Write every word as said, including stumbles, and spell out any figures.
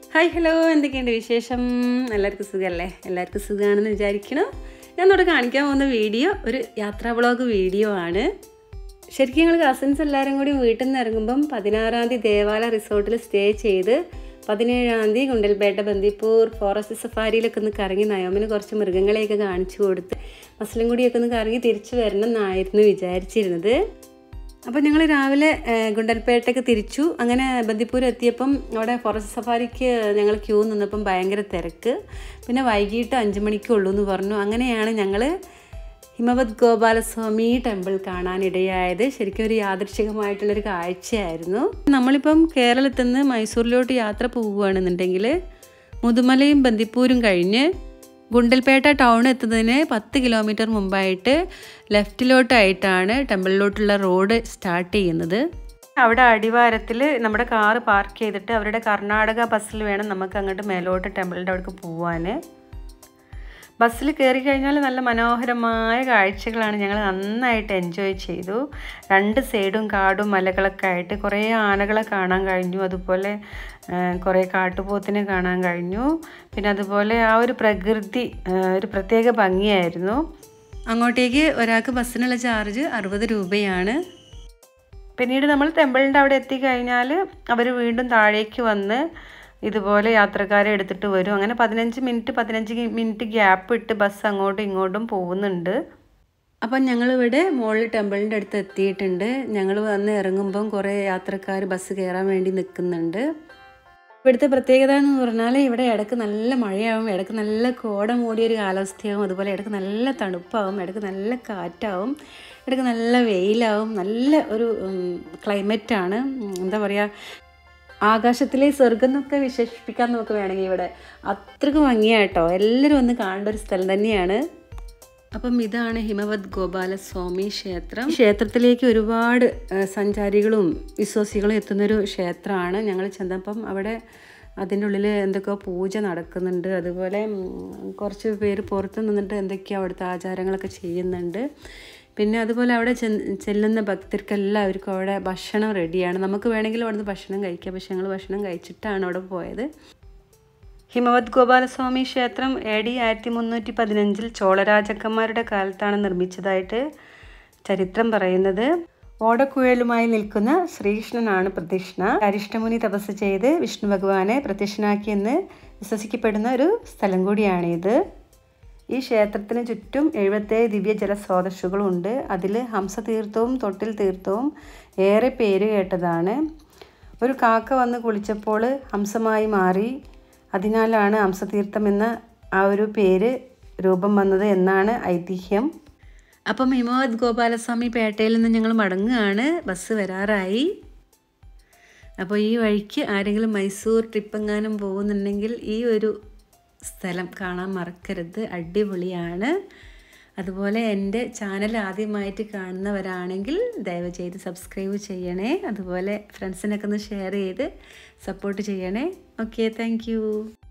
Hi, hello, എന്തൊക്കെയുണ്ട് വിശേഷം? എല്ലാവർക്കും സുഖമല്ലേ? എല്ലാവർക്കും സുഖമാണെന്ന് വിചാരിക്കുന്നു. ഞാൻ ഇവിടെ കാണിക്കാൻ പോകുന്ന വീഡിയോ ഒരു യാത്രാ വ്ളോഗ് വീഡിയോ ആണ്. ശരിക്കും ഞങ്ങൾ കസിൻസ് എല്ലാവരും കൂടി വീട്ടിൽ നിന്ന് ഇറങ്ങുമ്പം പതിനാറാം തീയതി ദേവാല റിസോർട്ടിൽ സ്റ്റേ ചെയ്ത് പതിനേഴാം തീയതി ഗുണ്ടൽപേട്ട ബന്ദിപ്പൂർ ഫോറസ്റ്റ് സഫാരിയിലൊക്കെ ഒന്ന് കറങ്ങി നയോമിന് കുറച്ച് മൃഗങ്ങളെയൊക്കെ കാണിച്ചു കൊടുത്ത് മസ്ലിംകുടിയൊക്കെ ഒന്ന് കറങ്ങി തിരിച്ചു വരണം എന്നായിരുന്നു വിചാരിച്ചിരുന്നത്. അപ്പോൾ ഞങ്ങൾ രാവിലെ ഗുണ്ടൽപേട്ടയ്ക്ക് തിരിച്ചു. അങ്ങനെ ബന്ദിപ്പൂർ എത്തിയപ്പം അവിടെ ഫോറസ്റ്റ് സഫാരിക്ക് ഞങ്ങൾ ക്യൂ നിന്നപ്പം ഭയങ്കര തിരക്ക്. പിന്നെ വൈകിട്ട് അഞ്ച് മണിക്കുള്ളൂ എന്ന് പറഞ്ഞു. അങ്ങനെയാണ് ഞങ്ങൾ ഹിമവത് ഗോപാലസ്വാമി ടെമ്പിൾ കാണാനിടയായത്. ശരിക്കും ഒരു യാദൃച്ഛികമായിട്ടുള്ളൊരു കാഴ്ചയായിരുന്നു. നമ്മളിപ്പം കേരളത്തിൽ നിന്ന് മൈസൂരിലോട്ട് യാത്ര പോവുകയാണെന്നുണ്ടെങ്കിൽ മുതുമലയും ബന്ദിപ്പൂരും കഴിഞ്ഞ് ഗുണ്ടൽപേട്ട ടൗൺ എത്തുന്നതിന് പത്ത് കിലോമീറ്റർ മുമ്പായിട്ട് ലെഫ്റ്റിലോട്ടായിട്ടാണ് ടെമ്പിളിലോട്ടുള്ള റോഡ് സ്റ്റാർട്ട് ചെയ്യുന്നത്. അവിടെ അടിവാരത്തിൽ നമ്മുടെ കാറ് പാർക്ക് ചെയ്തിട്ട് അവരുടെ കർണാടക ബസ്സിൽ വേണം നമുക്ക് അങ്ങോട്ട് മേലോട്ട് ടെമ്പിളിൻ്റെ അവിടേക്ക് പോവാൻ. ബസ്സിൽ കയറി കഴിഞ്ഞാൽ നല്ല മനോഹരമായ കാഴ്ചകളാണ്. ഞങ്ങൾ നന്നായിട്ട് എൻജോയ് ചെയ്തു. രണ്ട് സൈഡും കാടും മലകളൊക്കെ ആയിട്ട് കുറേ ആനകളെ കാണാൻ കഴിഞ്ഞു. അതുപോലെ കുറേ കാട്ടുപോത്തിനെ കാണാൻ കഴിഞ്ഞു. പിന്നെ അതുപോലെ ആ ഒരു പ്രകൃതി ഒരു പ്രത്യേക ഭംഗിയായിരുന്നു. അങ്ങോട്ടേക്ക് ഒരാൾക്ക് ബസ്സിനുള്ള ചാർജ് അറുപത് രൂപയാണ്. പിന്നീട് നമ്മൾ ടെമ്പിളിൻ്റെ അവിടെ എത്തിക്കഴിഞ്ഞാൽ അവർ വീണ്ടും താഴേക്ക് വന്ന് ഇതുപോലെ യാത്രക്കാരെ എടുത്തിട്ട് വരും. അങ്ങനെ പതിനഞ്ച് മിനിറ്റ് പതിനഞ്ച് മിനിറ്റ് ഗ്യാപ്പ് ഇട്ട് ബസ് അങ്ങോട്ടും ഇങ്ങോട്ടും പോകുന്നുണ്ട്. അപ്പം ഞങ്ങളിവിടെ മുകളിൽ ടെമ്പിളിൻ്റെ അടുത്ത് എത്തിയിട്ടുണ്ട്. ഞങ്ങൾ വന്ന് ഇറങ്ങുമ്പം കുറേ യാത്രക്കാർ ബസ് കയറാൻ വേണ്ടി നിൽക്കുന്നുണ്ട്. ഇവിടുത്തെ പ്രത്യേകത എന്ന് പറഞ്ഞാൽ ഇവിടെ ഇടയ്ക്ക് നല്ല മഴയാവും, ഇടയ്ക്ക് നല്ല കോട മൂടിയൊരു കാലാവസ്ഥയാവും, അതുപോലെ ഇടയ്ക്ക് നല്ല തണുപ്പാവും, ഇടയ്ക്ക് നല്ല കാറ്റാവും, ഇടയ്ക്ക് നല്ല വെയിലാവും. നല്ല ഒരു ക്ലൈമറ്റാണ്. എന്താ പറയുക, ആകാശത്തിലെ സ്വർഗം എന്നൊക്കെ വിശേഷിപ്പിക്കാൻ നമുക്ക് വേണമെങ്കിൽ ഇവിടെ അത്രയ്ക്ക് ഭംഗിയായിട്ടോ. എല്ലാവരും ഒന്ന് കാണേണ്ട ഒരു സ്ഥലം തന്നെയാണ്. അപ്പം ഇതാണ് ഹിമവത് ഗോപാലസ്വാമി ക്ഷേത്രം. ക്ഷേത്രത്തിലേക്ക് ഒരുപാട് സഞ്ചാരികളും വിശ്വാസികളും എത്തുന്നൊരു ക്ഷേത്രമാണ്. ഞങ്ങൾ ചെന്നപ്പം അവിടെ അതിൻ്റെ ഉള്ളിൽ എന്തൊക്കെയോ പൂജ നടക്കുന്നുണ്ട്. അതുപോലെ കുറച്ച് പേര് പുറത്ത് നിന്നിട്ട് എന്തൊക്കെയോ അവിടുത്തെ ആചാരങ്ങളൊക്കെ ചെയ്യുന്നുണ്ട്. പിന്നെ അതുപോലെ അവിടെ ചെല്ലുന്ന ഭക്തർക്ക് എല്ലാവർക്കും അവിടെ ഭക്ഷണം റെഡിയാണ്. നമുക്ക് വേണമെങ്കിലും അവിടുന്ന് ഭക്ഷണം കഴിക്കാം. പക്ഷെ ഞങ്ങൾ ഭക്ഷണം കഴിച്ചിട്ടാണ് അവിടെ പോയത്. ഹിമവത് ഗോപാലസ്വാമി ക്ഷേത്രം എ ഡി ആയിരത്തി മുന്നൂറ്റി പതിനഞ്ചിൽ ചോളരാജക്കന്മാരുടെ കാലത്താണ് നിർമ്മിച്ചതായിട്ട് ചരിത്രം പറയുന്നത്. ഓടക്കുഴലുമായി നിൽക്കുന്ന ശ്രീകൃഷ്ണനാണ് പ്രതിഷ്ഠ. അരിഷ്ടമുനി തപസ് ചെയ്ത് വിഷ്ണു ഭഗവാനെ പ്രത്യക്ഷനാക്കിയെന്ന് വിശ്വസിക്കപ്പെടുന്ന ഒരു സ്ഥലം കൂടിയാണിത്. ഈ ക്ഷേത്രത്തിന് ചുറ്റും എഴുപത്തേഴ് ദിവ്യ ജലസ്രോതസ്സുകളുണ്ട്. അതിൽ ഹംസതീർത്ഥവും തൊട്ടിൽ തീർത്ഥവും ഏറെ പേര് കേട്ടതാണ്. ഒരു കാക്ക വന്ന് കുളിച്ചപ്പോൾ ഹംസമായി മാറി. അതിനാലാണ് ഹംസതീർത്ഥം എന്ന ആ ഒരു പേര് രൂപം വന്നത് എന്നാണ് ഐതിഹ്യം. അപ്പം ഹിമവത് ഗോപാലസ്വാമി പേട്ടയിൽ നിന്ന് ഞങ്ങൾ മടങ്ങുകയാണ്. ബസ് വരാറായി. അപ്പോൾ ഈ വഴിക്ക് ആരെങ്കിലും മൈസൂർ ട്രിപ്പെങ്ങാനും പോകുന്നുണ്ടെങ്കിൽ ഈ ഒരു സ്ഥലം കാണാൻ മറക്കരുത്. അടിപൊളിയാണ്. അതുപോലെ എൻ്റെ ചാനൽ ആദ്യമായിട്ട് കാണുന്നവരാണെങ്കിൽ ദയവ് ചെയ്ത് സബ്സ്ക്രൈബ് ചെയ്യണേ. അതുപോലെ ഫ്രണ്ട്സിനൊക്കെ ഒന്ന് ഷെയർ ചെയ്ത് സപ്പോർട്ട് ചെയ്യണേ. Okay, thank U.